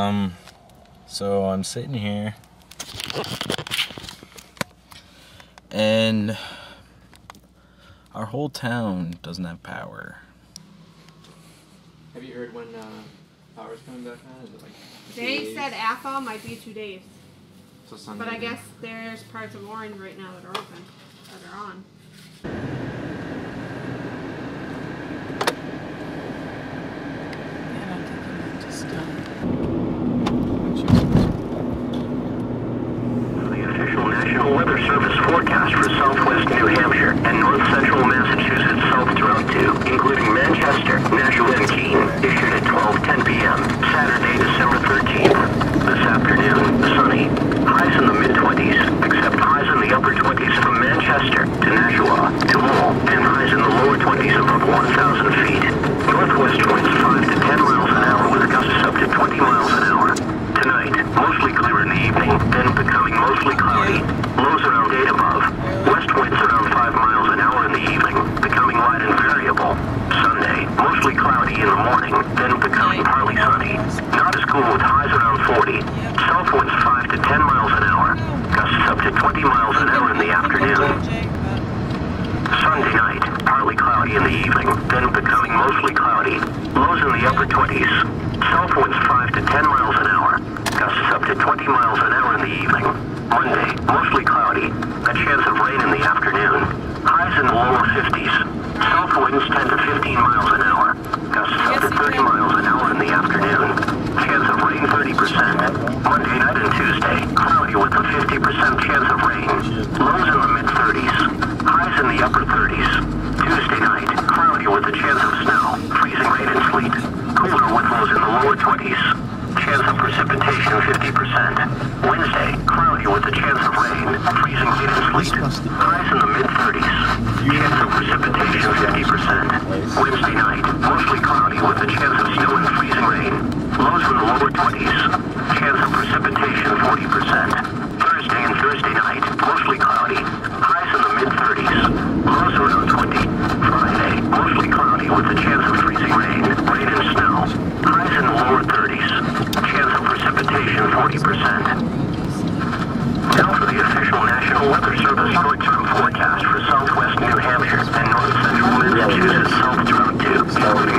So I'm sitting here, and our whole town doesn't have power. Have you heard when power's coming back on? Is it like they said Athol might be 2 days. So Sunday. But I guess there's parts of Orange right now that are open, that are on. And I think I might just The official National Weather Service forecast for southwest New Hampshire and north central Massachusetts south throughout to, including Manchester, Nashua, and Keene, issued at 12:10 p.m. Saturday, December 13th. This afternoon, sunny. Highs in the mid-20s, except highs in the upper 20s from Manchester to Nashua to Hull, and highs in the lower 20s above 1,000 feet. Northwest winds 5 to 10 miles an hour with gusts up to 20 miles an hour. Tonight, mostly clear in the evening, then becoming mostly cloudy. Lows around 8 above. West winds around 5 miles an hour in the evening, becoming light and variable. Sunday, mostly cloudy in the morning, then becoming partly sunny. Not as cool with highs around 40. South winds 5 to 10 miles an hour. Gusts up to 20 miles an hour in the afternoon. Sunday night, partly cloudy in the evening, then becoming mostly cloudy. Lows in the upper 20s. South winds 5 to 10 miles an hour. Gusts up to 20 miles an hour in the evening. Monday, mostly cloudy. A chance of rain in the afternoon. Highs in the lower 50s. South winds 10 to 15 miles an hour. Gusts up to 30 miles an hour in the afternoon. Chance of rain 30%. Monday night and Tuesday, cloudy with a 50% chance of rain. Lows in the mid-30s. Highs in the upper 30s. Tuesday night, cloudy with a chance of snow, freezing rain and sleet. Cooler with lows in the lower 20s. Chance of precipitation 50%. Wednesday, cloudy with a chance of rain, freezing rain and sleet. Highs in the mid-30s. Chance of precipitation 50%. Wednesday night, mostly cloudy with a chance of snow and freezing rain. Lows in the lower 20s. Chance of precipitation 40%. Thursday and Thursday night, mostly cloudy. Highs in the mid-30s. Lows around 20. Friday, mostly cloudy with a chance of freezing rain, rain and snow. Highs in the lower 30s. Chance of precipitation 40%. Now for the official National Weather Service short-term forecast for southwest New Hampshire and north central Massachusetts south throughout to, including